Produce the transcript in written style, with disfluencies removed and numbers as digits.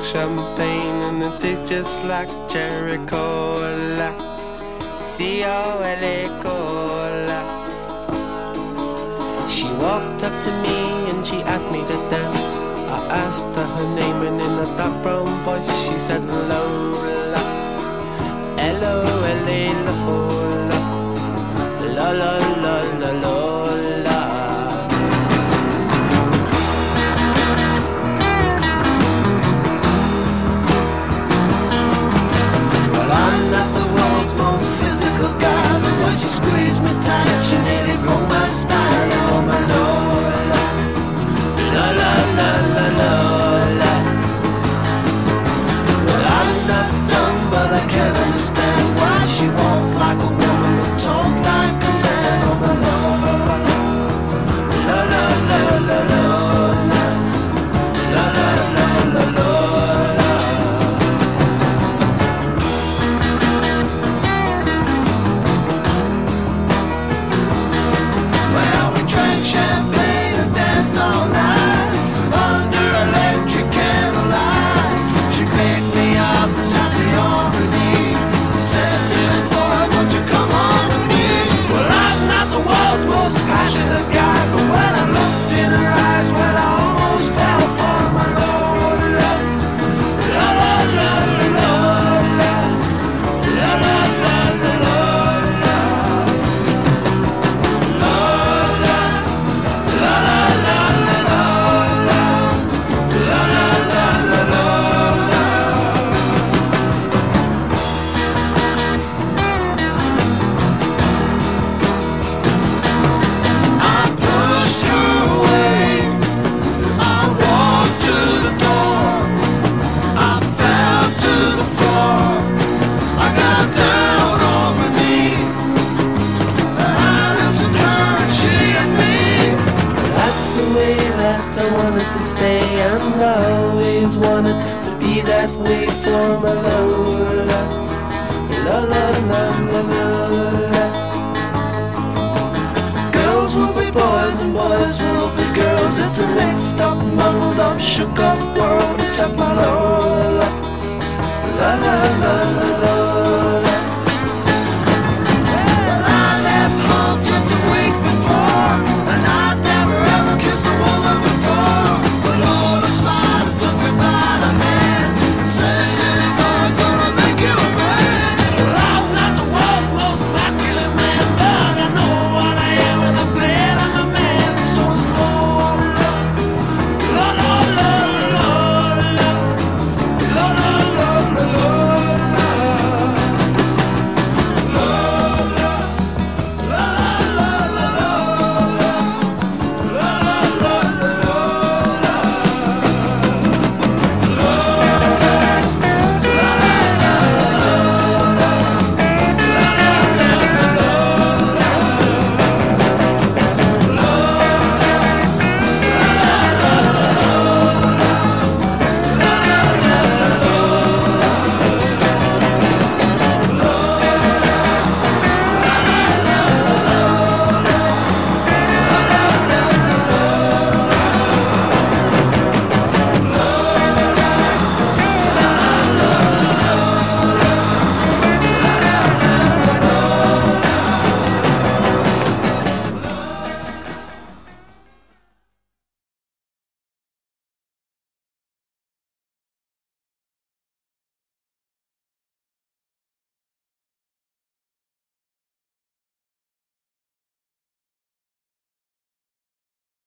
champagne and it tastes just like cherry cola. C-O-L-A cola. She walked up to me and she asked me to dance. I asked her her name and in a dark brown voice she said Lola. L-O-L-A Lola. La-la-la-la-la-la. She squeezed me tight, she nearly broke my spine. Oh my Lola, Lola, Lola, Lola. Well, I'm not dumb, but I can't understand why she walked like a woman but talk like a man. Oh my Lola, Lola, Lola, Lola, Lola, Lola, Lola. Champagne and danced all night under electric candlelight. She picked me up and sat me on her knee. Said, "Dear boy, won't you come home with me?" Well, I'm not the world's most passionate guy, but when I looked in her eyes, well, I almost fell for my Lola. Lola, Lola, Lola, Lola, Lola, Lola. To stay, and I always wanted to be that way for my Lola. La la la la la. Girls will be boys and boys will be girls. It's a mixed up, muddled up, shook up world except my Lola.